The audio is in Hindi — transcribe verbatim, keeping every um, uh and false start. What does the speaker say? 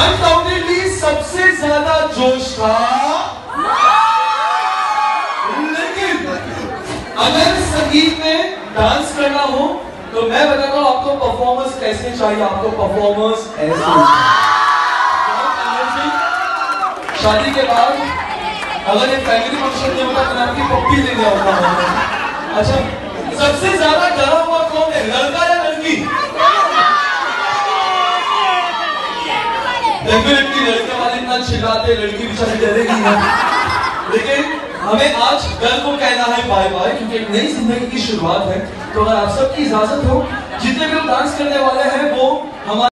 अनडाउटेडली सबसे ज्यादा जोश था, लेकिन अगर संगीत में डांस करना हो तो मैं बताता हूं आपको परफॉर्मेंस कैसे चाहिए। आपको परफॉर्मेंस ऐसे शादी के बाद अगर एक फैमिली फंक्शन नहीं होता तो मैं आपकी पप्पी लेने आऊंगा। अच्छा, सबसे ज्यादा डरा हुआ कौन है, लड़का या लड़की? डेफिनेटली लड़के वाले इतना चिल्लाते, लड़की बेचारी डरेगी है। लेकिन हमें आज डर को कहना है बाय बाय, क्योंकि एक नई जिंदगी की शुरुआत है। तो अगर आप सबकी इजाजत हो, जितने भी लोग डांस करने वाले हैं वो हमारे